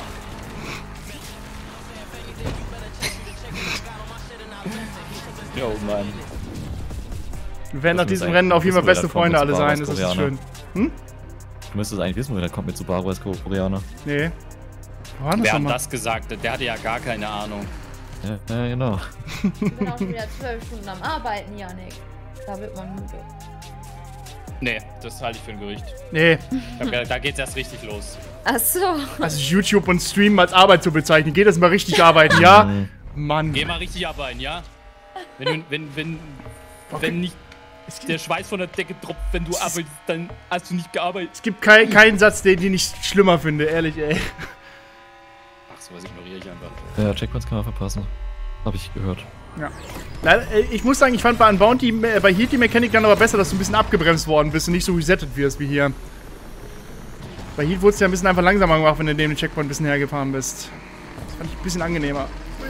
auch. Jo, Mann. Wir werden nach Das diesem muss Rennen auf jeden Fall eigentlich- beste das muss Freunde wieder alle kommen sein. mit Das ist Koreaner. schön. Du müsstest eigentlich wissen, wo der kommt mit Subaru als Koreaner. Nee. Wo war das Wer hat nochmal? das gesagt? Der hatte ja gar keine Ahnung. Ja, ja, genau. Ich bin auch schon wieder zwölf Stunden am Arbeiten, Janik. Da wird man müde. Nee, das halte ich für ein Gerücht. Nee. Ich hab ja, da geht's erst richtig los. Ach so. Also YouTube und Streamen als Arbeit zu bezeichnen. Geht das mal richtig arbeiten, ja? Mann. Geh mal richtig arbeiten, ja? Wenn du, wenn, wenn, wenn nicht der Schweiß von der Decke tropft, wenn du arbeitest, dann hast du nicht gearbeitet. Es gibt kein, keinen Satz, den ich nicht schlimmer finde, ehrlich, ey. Ach, sowas ignoriere ich einfach. Ja, Checkpoints kann man verpassen. Hab ich gehört. Ja. Leider, äh, ich muss sagen, ich fand bei Unbounty, äh, bei Heat die Mechanik dann aber besser, dass du ein bisschen abgebremst worden bist und nicht so resettet wirst wie hier. Bei Heat wurde es ja ein bisschen einfach langsamer gemacht, wenn du neben dem Checkpoint ein bisschen hergefahren bist. Das fand ich ein bisschen angenehmer.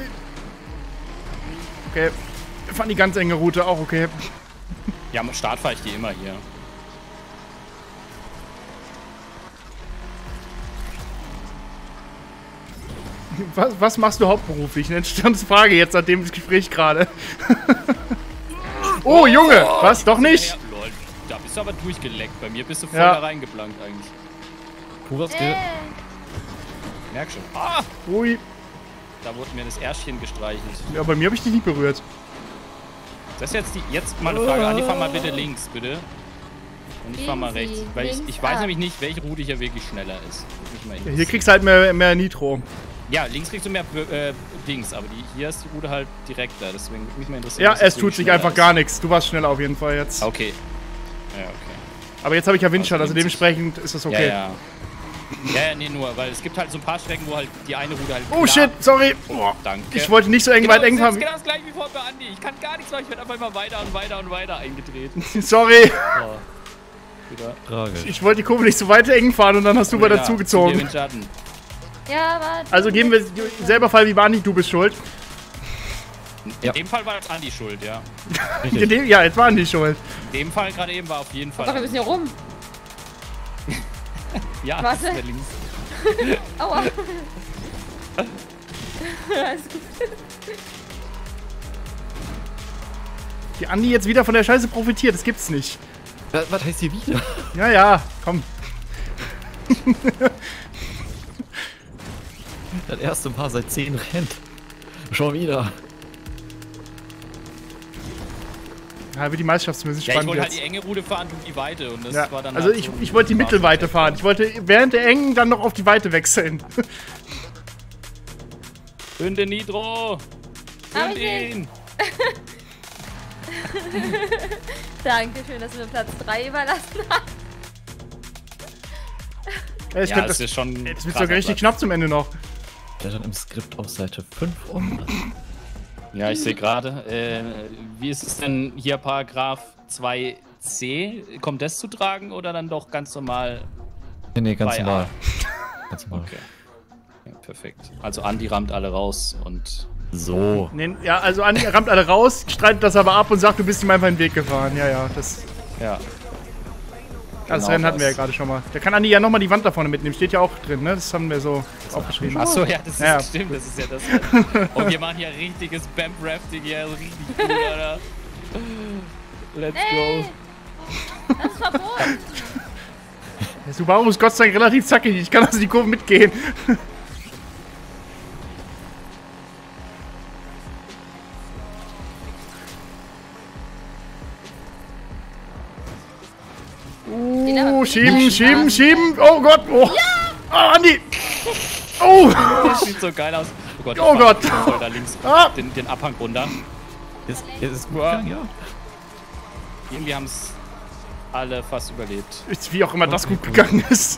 Okay. Ich fand die ganz enge Route auch okay. Ja, am Start fahre ich die immer hier. Was, was machst du hauptberuflich? Eine Entstandensfrage jetzt nach dem Gespräch gerade. Oh, Junge! Was? Doch nicht? Ja, lol, da bist du aber durchgeleckt. Bei mir bist du voll Ja. da reingeplankt eigentlich. Purer Skill. Äh, Merk schon. Ah! Ui. Da wurde mir das Ärschchen gestreichelt. Ja, bei mir habe ich dich nicht berührt. Das ist jetzt die. Jetzt mal eine Frage. Andi, fahr mal bitte links, bitte. Und ich fahr mal Easy. rechts. Weil ich, Links ich weiß ab. nämlich nicht, welche Route hier wirklich schneller ist. Muss mich mal Ja, interessieren. hier kriegst du halt mehr, mehr Nitro. Ja, links kriegst du mehr äh, Dings, aber die, hier ist die Route halt direkter, deswegen würde mich mal interessieren. Ja, was es jetzt tut wirklich sich schneller einfach ist. gar nichts. Du warst schneller auf jeden Fall jetzt. Okay. Ja, okay. Aber jetzt habe ich ja Windschatten, also Also nimmt sich- dementsprechend ist das okay. Ja, ja. Ja, ja, nee, nur, weil es gibt halt so ein paar Strecken, wo halt die eine Route halt. Oh klar- shit, sorry. Oh, Danke. ich wollte nicht so eng genau, weit eng das ist fahren. genau das gleiche wie vorhin bei Andi. Ich kann gar nichts machen, ich werde einfach immer weiter und weiter und weiter eingedreht. Sorry. Oh. Wieder. Tragisch. Ich wollte die Kurve nicht so weit eng fahren und dann hast du mal Wieder. dazu Hier gezogen. Windschatten. ja, aber. Also geben wir selber Fall wie Bani, du bist schuld. In Ja. dem Fall war jetzt Andi schuld, ja. In Richtig. dem, ja, jetzt waren die schuld. In dem Fall gerade eben war auf jeden Fall. Doch, wir müssen hier rum. Ja, Warte. das ist der links. Aua. Alles gut. Die Andi jetzt wieder von der Scheiße profitiert, das gibt's nicht. Was, was heißt hier wieder? Ja, ja, komm. Das erste Mal seit zehn Rennen. Schon wieder. Ja, wird die Meisterschaft zumindest Ja, ich spannend wollte halt jetzt. die enge Route fahren, du die Weite. Und das Ja, war dann also halt ich, so ein ich wollte die Mittelweite Spaß- fahren. Ich wollte während der engen dann noch auf die Weite wechseln. Hünde Nitro! Hab Hünd ich nicht. ihn! Dankeschön, dass du mir Platz drei überlassen hast. Ja, ich Ja, könnte das das, ist schon. das krasser wird sogar richtig Platz. knapp zum Ende noch. Der dann im Skript auf Seite fünf um. Ja, ich sehe gerade. Äh, wie ist es denn hier, Paragraph zwei c? Kommt das zu tragen oder dann doch ganz normal? Nee, nee, ganz Bei A. normal. Ganz normal. Okay. Ja, perfekt. Also Andi rammt alle raus und. So. Nee, ja, also Andi rammt alle raus, streitet das aber ab und sagt, du bist ihm einfach in den Weg gefahren. Ja, ja, das. Ja. Das Genau Rennen hatten wir ja das. gerade schon mal. Da kann Andi ja nochmal die Wand da vorne mitnehmen. Steht ja auch drin, ne? Das haben wir so aufgeschrieben. Achso, ja, das ist Ja. stimmt, das ist ja das. Und wir machen hier richtiges Bamp-Rafting hier, also richtig cool, Alter. Let's Nee! go. Das ist verboten! Der Subaru ist Gott sei Dank relativ zackig. Ich kann also die Kurve mitgehen. Uh, schieben, schieben, schieben. Oh Gott. Oh, ah, Andi. Oh. Das sieht so geil aus. Oh Gott, ich Oh fahr Gott. voll da links Ah. den, den Abhang runter. Ist, ist gut Ja. gegangen, ja. Irgendwie haben es alle fast überlebt. Ist wie auch immer das gut gegangen ist.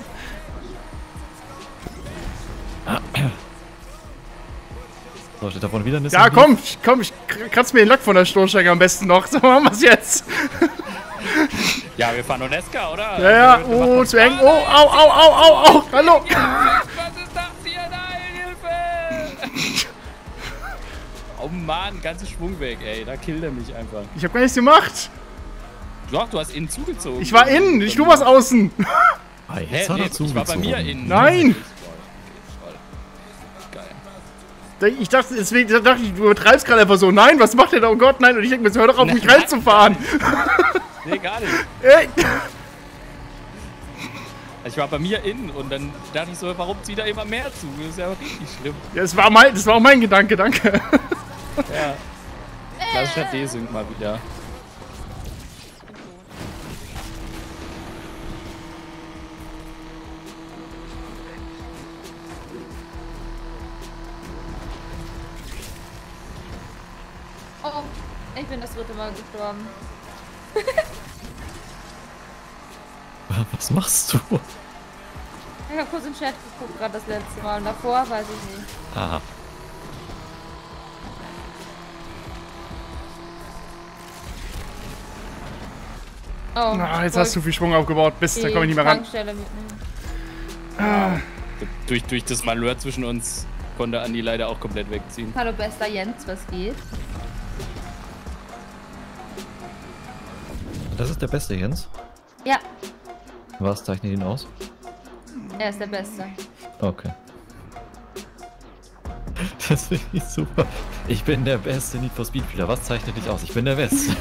So, steht da vorne wieder ein Ja, komm, ich- komm, ich kratz mir den Lack von der Stoßstrecke am besten noch. So machen wir's jetzt. Ja, wir fahren Oneska, oder? Ja, ja. Wir machen- Oh, zu eng. Oh, au, au, au, au, au. Hallo. Was ist das hier? Nein, Hilfe! Oh Mann, ganze Schwung weg, ey. Da killt er mich einfach. Ich hab gar nichts gemacht. Doch, du hast innen zugezogen. Ich war innen, ich du warst außen. Ah, Hä, jetzt hat nee, er ich war bei zugezogen. mir innen. Nein. Okay, voll. Geil. Ich dachte, deswegen dachte ich, du übertreibst gerade einfach so. Nein, was macht der da? Oh Gott, nein. Und ich denke mir, so, hör doch auf, mich Nein. reinzufahren. Nee, gar nicht. Ey. Ich war bei mir innen und dann dachte ich so, warum zieht er immer mehr zu? Das ist ja richtig schlimm. Ja, das war, mein, das war auch mein Gedanke, danke. Ja. Klassischer D-Sync mal wieder. Oh, ich bin das dritte Mal gestorben. Was machst du? Ich hab kurz im Chat geguckt, gerade das letzte Mal. Und davor weiß ich nicht. Aha. Oh, Na, jetzt hast du viel Schwung aufgebaut. Bis, da komme ich nicht mehr ran. Tankstelle mitnehmen. Durch, durch das Malheur zwischen uns konnte Andi leider auch komplett wegziehen. Hallo, bester Jens, was geht? Das ist der beste, Jens. Ja, Was zeichnet ihn aus? er ist der Beste. Okay. Das finde ich super. Ich bin der beste Need for Speed Spieler. Was zeichnet dich aus? Ich bin der Beste.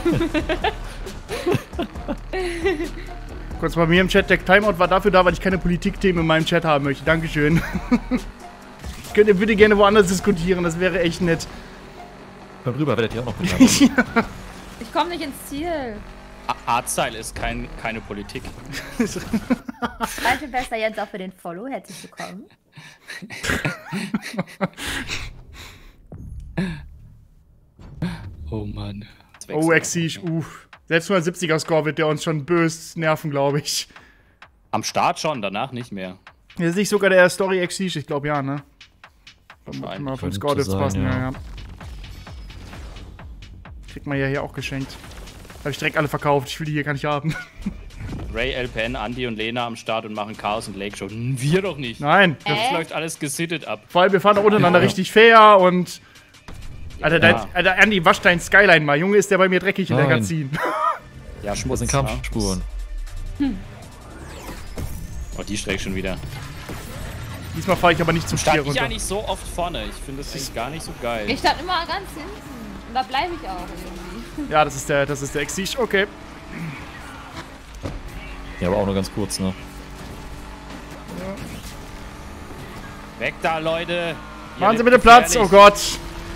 Kurz bei mir im Chat, der Timeout war dafür da, weil ich keine Politikthemen in meinem Chat haben möchte. Dankeschön. Ich könnte bitte gerne woanders diskutieren, das wäre echt nett. Komm rüber, werdet ihr auch noch mit haben. Ich komme nicht ins Ziel. A- Artstyle ist kein, keine Politik. Danke, bester Jens, auch für den Follow. Herzlich willkommen. Oh Mann. Jetzt Oh, wechseln wir. Exige, uff. Selbst hundertsiebziger Score wird der uns schon bös nerven, glaube ich. Am Start schon, danach nicht mehr. Ja, ist nicht sogar der Story Exige, ich glaube ja, ne? Wahrscheinlich. Mal für den Könnte Score dürft's sein, passen, ja, ja. ja. Kriegt man ja hier auch geschenkt. Habe ich direkt alle verkauft, ich will die hier gar nicht haben. Ray, L P N, Andy und Lena am Start und machen Chaos und Lake Show. Hm, Wir doch nicht. Nein, Das Äh? läuft alles gesittet ab. vor allem wir fahren auch untereinander richtig fair und... Alter, Ja. der, Alter, Andy, wasch dein Skyline mal. Junge, ist der bei mir dreckig in der Nein. Gazin. Ja, Das Schmutz. sind Kampfspuren. Oh, die schräg schon wieder. Diesmal fahre ich aber nicht zum Stier Stand ich runter. ja nicht so oft vorne. Ich finde das eigentlich gar nicht so geil. Ich stand immer ganz hinten. Und da bleibe ich auch irgendwie. Ja, das ist der, das ist der Exige, okay. Ja, aber auch nur ganz kurz, ne? Weg da, Leute! Ihr Machen Sie lebt bitte Platz, oh gefährlich. Gott.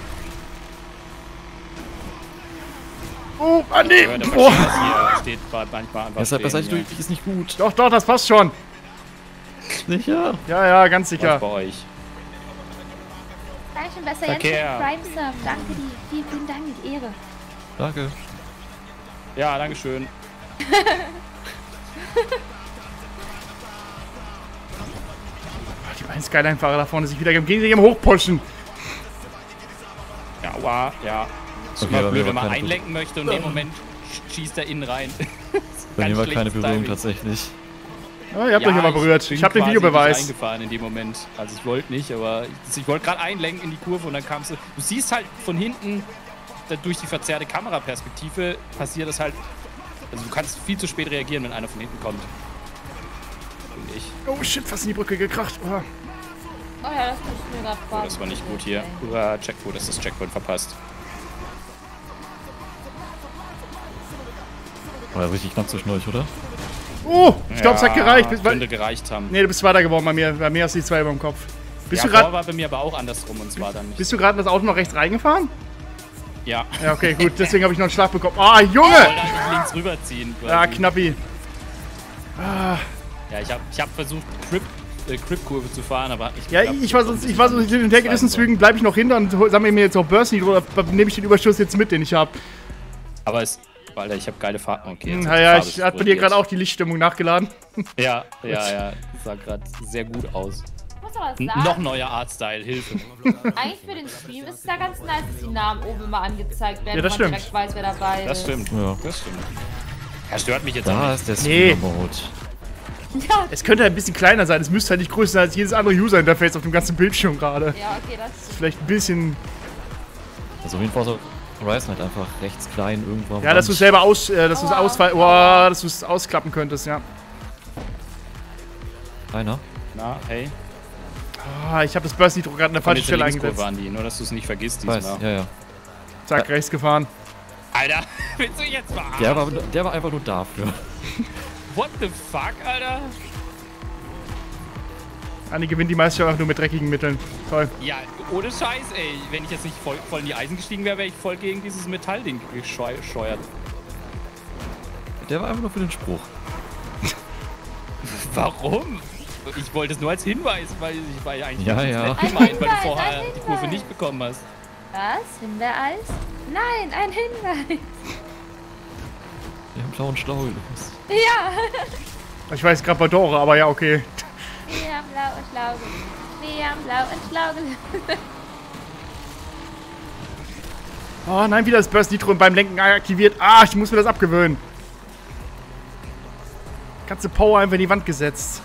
Oh, Andi! Ja, der Boah. Verkehr hier steht gerade manchmal einfach Deshalb, das stehen heißt, hier. durch ist nicht gut. Doch, doch, das passt schon. Sicher? Ja, ja, ganz Was sicher. bei euch? Dankeschön, bester Jens, für Verkehr. den Prime Sub. Danke dir. Vielen, vielen Dank, mit Ehre. Danke. Ja, dankeschön. Die beiden Skyline-Fahrer da vorne sich wieder gegenseitig am Hochpushen. Ja, aua, ja. Ist Okay, immer aber blöd, mir wenn war man keine einlenken möchte und in dem Moment sch- schießt er innen rein. Bei mir war Ganz keine schlechtes Berührung Timing. tatsächlich. Ja, ihr habt euch aber berührt. bin Ich habe den quasi Videobeweis. nicht reingefahren in dem Moment. Also ich wollte nicht, aber ich, ich wollte gerade einlenken in die Kurve und dann kam es. Du siehst halt von hinten, da durch die verzerrte Kameraperspektive passiert das halt. Also du kannst viel zu spät reagieren, wenn einer von hinten kommt. finde ich. Oh shit, fast in die Brücke gekracht. Oh. Oh ja, das ist mir gerade Oh, das war nicht gut hier. Hurra, Checkpoint, das ist das Checkpoint verpasst. War ja richtig knapp zwischen euch, oder? Oh, ich glaube, es hat gereicht. Bis, Könnte gereicht haben. nee, du bist weiter geworden bei mir. Bei mir hast du die zwei über dem Kopf. Bist ja, du gerade war bei mir aber auch andersrum und zwar dann nicht. bist du gerade in das Auto noch rechts reingefahren? Ja. Ja, okay, gut. Deswegen habe ich noch einen Schlag bekommen. Ah, Ich Junge! wollte eigentlich links rüberziehen. Quasi. Ja, knappi. Ja, ich habe ich hab versucht, Grip, äh, Grip-Kurve zu fahren, aber hat nicht Ja, geklappt. ich war sonst, ich war so hin und her gerissen, deswegen bleibe ich noch hinter und hol- sammle mir jetzt auch Burst Nitro, oder nehme ich den Überschuss jetzt mit, den ich habe. Aber es. Alter, ich habe geile Fahrten. Okay, jetzt hat die Naja, Farbe ich hat bei dir gerade auch die Lichtstimmung nachgeladen. Ja, ja, ja. Das sah gerade sehr gut aus. Ich muss aber N sagen, noch neuer Artstyle, Hilfe. eigentlich für den Stream ist es ja ganz nice, dass die Namen oben immer angezeigt werden. Ja, das und man stimmt. direkt weiß, wer dabei ist. Das stimmt. Ja. Das stimmt. Er stört mich jetzt auch Da nicht. ist der Nee. Streamer-Mode. Ja, Es könnte ein bisschen kleiner sein, es müsste halt nicht größer sein als jedes andere User-Interface auf dem ganzen Bildschirm gerade. ja, okay, das ist Vielleicht ein bisschen. Also auf jeden Fall so Horizon halt einfach rechts klein irgendwo. am Ja, dass du Rand. es selber aus, äh, dass du es Aua. ausfall, oh, dass du es ausklappen könntest, ja. Kleiner. Na, hey. Ah, ich habe das Burst Nitro gerade an der Von falschen dieser Stelle Linkskurve eingesetzt. an die, nur dass du es nicht vergisst Ich weiß, diesmal. ja, ja. Zack, rechts gefahren. Alter, willst du mich jetzt verarschen? Der war, der war einfach nur dafür. What the fuck, Alter? Anni gewinnt die Meisterschaft einfach nur mit dreckigen Mitteln. Toll. Ja, ohne Scheiß, ey. Wenn ich jetzt nicht voll, voll in die Eisen gestiegen wäre, wäre ich voll gegen dieses Metallding gescheuert. Der war einfach nur für den Spruch. Warum? Ich wollte es nur als Hinweis, weil ich war ja eigentlich Ja, nicht ja. nett Ein gemeint, weil Hinweis, du vorher ein die Kurve Hinweis. nicht bekommen hast. Was? Himbeereis? Nein, ein Hinweis. Wir haben blau und schlau gelöst. Ja. Ich weiß gerade bei Dora, aber ja, okay. Wir haben blau und schlau gelöst. Wir haben blau und schlau gelöst. Oh nein, wieder das Burst Nitro beim Lenken aktiviert. Ah, ich muss mir das abgewöhnen. Ganze Power einfach in die Wand gesetzt.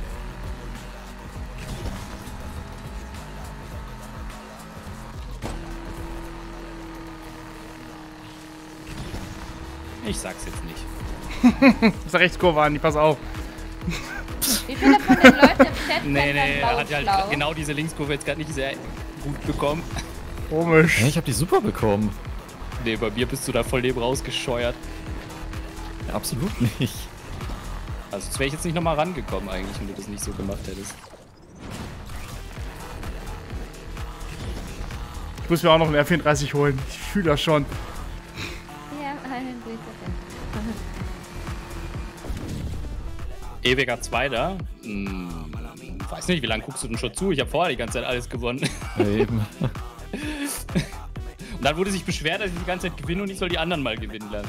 Ich sag's jetzt nicht. Das ist eine Rechtskurve an, die pass auf. Wie viele von den Leuten im Chat Nee, kennen nee, blau er und hat ja schlau? halt genau diese Linkskurve jetzt gerade nicht sehr gut bekommen. Komisch. Ja, ich hab die super bekommen. Nee, bei mir bist du da voll neben rausgescheuert. Ja, absolut nicht. Also, das wäre ich jetzt nicht nochmal rangekommen eigentlich, wenn du das nicht so gemacht hättest. Ich muss mir auch noch einen R vierunddreißig holen. Ich fühle das schon. Wir haben einen Briefchen. Ewiger Zweiter. Hm, weiß nicht, wie lange guckst du denn schon zu? Ich habe vorher die ganze Zeit alles gewonnen. Ja, eben. Und dann wurde sich beschwert, dass ich die ganze Zeit gewinne und ich soll die anderen mal gewinnen lernen.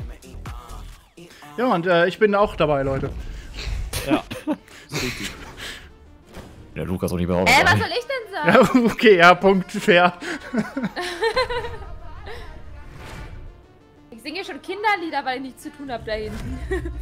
Ja, und äh, ich bin auch dabei, Leute. Ja, ist richtig. Der Lukas auch nicht mehr auch Äh, was dabei. soll ich denn sagen? Ja, okay, ja, Punkt, fair. Ich singe schon Kinderlieder, weil ich nichts zu tun habe da hinten.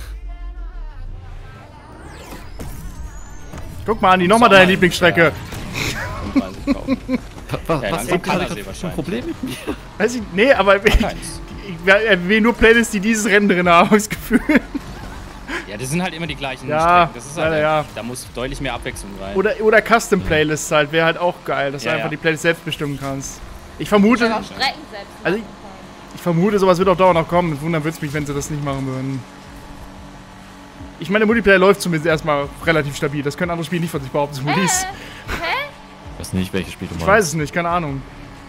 Guck mal, Andi, nochmal deine Lieblingsstrecke. Und mal sich kaufen. Was, Ja, was langsam ist kann er gerade sie für ein wahrscheinlich. Problem mit mir? Weiß ich, nee, aber ich, Keins. ich, ich will nur Playlists, die dieses Rennen drin haben, hab ich das Gefühl. Ja, das sind halt immer die gleichen Ja, Strecken. Das ist halt, leider ja. Da muss deutlich mehr Abwechslung rein. Oder, oder Custom-Playlists halt, wäre halt auch geil, dass Ja, du einfach ja. die Playlist selbst bestimmen kannst. Ich Ich vermute, habe auch Strecken selbst. Also ich- machen können. ich vermute, sowas wird auch dauernd noch kommen. Wundern würde es mich, wenn sie das nicht machen würden. Ich meine, der Multiplayer läuft zumindest erstmal relativ stabil. Das können andere Spiele nicht von sich behaupten, so Hä? Release. Hä? Ich weiß nicht, welches Spiel du meinst. Ich weiß es nicht, keine Ahnung.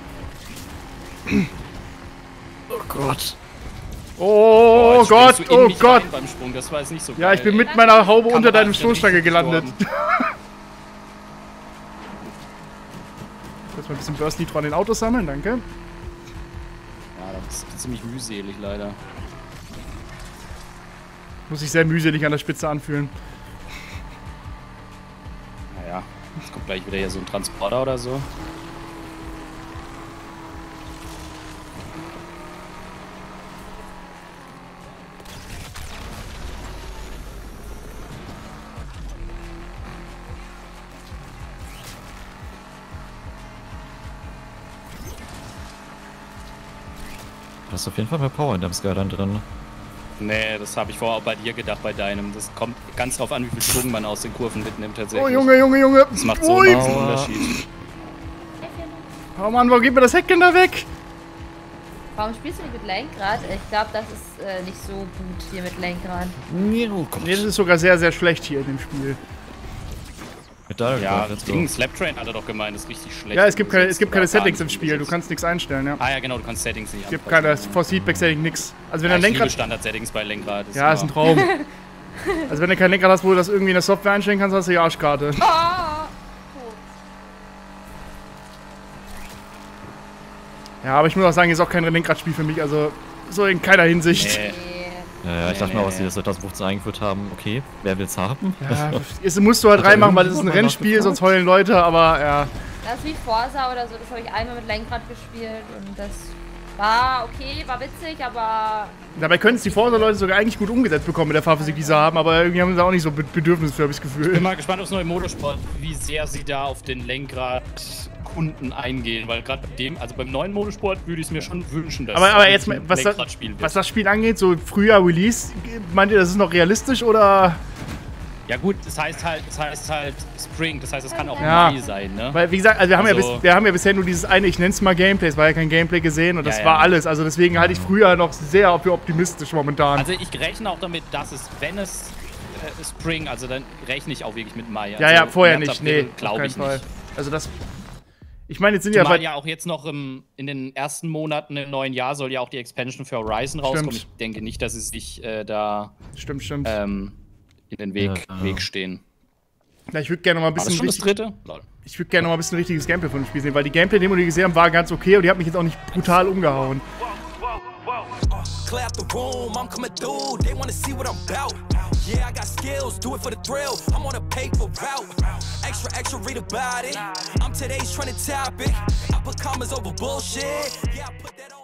Oh Gott. Oh, jetzt Gott, springst du in oh mich Gott. rein beim Sprung. Das war jetzt nicht so Ja, geil. ich bin mit Ey, meiner Haube Kamera unter deinem ist ja Stoßstange richtig gelandet. gestorben. Jetzt mal ein bisschen Burst Nitro an den Autos sammeln, danke. Ja, das ist ziemlich mühselig leider. Muss sich sehr mühselig an der Spitze anfühlen. Naja, jetzt kommt gleich wieder hier so ein Transporter oder so. Da ist auf jeden Fall mehr Power in dem Skyline drin. Nee, das habe ich vorher auch bei dir gedacht, bei deinem. Das kommt ganz drauf an, wie viel Schwung man aus den Kurven mitnimmt tatsächlich. Oh, Junge, Junge, Junge. Das macht so Ui. einen großen Unterschied. Oh Mann, wo geht mir das Heck denn da weg? Warum spielst du nicht mit Lenkrad? Ich glaube, das ist äh, nicht so gut hier mit Lenkrad. Nee, oh Gott. Nee, das ist sogar sehr, sehr schlecht hier in dem Spiel. Mit Direct Ja, Drive, das let's go. Ding, Slaptrain hat er doch gemeint, ist richtig schlecht. Ja, es gibt keine, es umgesetzt gibt keine oder gar Settings nicht im Spiel. Du umgesetzt. kannst nichts einstellen, ja. Ah ja, genau, du kannst Settings nicht Es gibt anpassen. keine Force-Feedback-Setting, nix. Also wenn Ja, du ein ich liebe Lenkrad... Standard-Settings bei Lenkrad. Das Ja, ist ein immer- Traum. Also wenn du kein Lenkrad hast, wo du das irgendwie in der Software einstellen kannst, hast du die Arschkarte. Oh! Ja, aber ich muss auch sagen, ist auch kein Lenkradspiel für mich, also so in keiner Hinsicht. Nee. Ja, ja, ich Nee, dachte nee, mir, was die nee. das zweitausendfünfzehn eingeführt haben, okay, wer will's haben? Ja, es musst du halt Hat er reinmachen, weil das ist ein irgendwo mal Rennspiel, nachgefragt? sonst heulen Leute, aber ja. Das ist wie Forza oder so, das habe ich einmal mit Lenkrad gespielt und das war okay, war witzig, aber Dabei können es die Forza-Leute sogar eigentlich gut umgesetzt bekommen mit der Fahrphysik, die sie haben, aber irgendwie haben sie auch nicht so Be- Bedürfnis für, hab ich das Ich bin Gefühl. mal gespannt aufs neue Motorsport, wie sehr sie da auf den Lenkrad Kunden eingehen, weil gerade bei dem, also beim neuen Motorsport würde ich es mir schon wünschen, dass Aber, aber es jetzt, ein was das, Lenkradspiel wird. was das Spiel angeht, so früher Release, meint ihr, das ist noch realistisch oder? Ja gut, das heißt halt, das heißt halt Spring, das heißt, es kann auch Ja. neu sein, ne? Weil, wie gesagt, also wir, haben ja Also- bis, wir haben ja bisher nur dieses eine, ich nenn's mal Gameplay, es war ja kein Gameplay gesehen und das Ja, ja. war alles. Also deswegen halte ich früher noch sehr op- optimistisch momentan. Also ich rechne auch damit, dass es, wenn es äh, Spring, also dann rechne ich auch wirklich mit Mai. ja, also ja, vorher März, nicht, April nee, auf glaube keinen ich Fall. nicht. Also das, ich meine, jetzt sind ja Zumal bei, ja auch jetzt noch im, in den ersten Monaten im neuen Jahr soll ja auch die Expansion für Horizon rauskommen. Stimmt. Ich denke nicht, dass sie sich äh, da stimmt, stimmt. ähm, in den Weg, Ja, ja. Weg stehen. Ja, ich würde gerne noch mal ein War das bisschen schon das richtig, dritte? Lol. ich würde gerne noch mal ein bisschen richtiges Gameplay von dem Spiel sehen, weil die Gameplay-Demo, die wir gesehen haben, war ganz okay und die hat mich jetzt auch nicht brutal umgehauen. Clear out the room, I'm coming through. They wanna see what I'm about. Yeah, I got skills, do it for the thrill. I'm on a paper route. Extra, extra, read about it. I'm today's trending topic. I put commas over bullshit. Yeah, I put that on.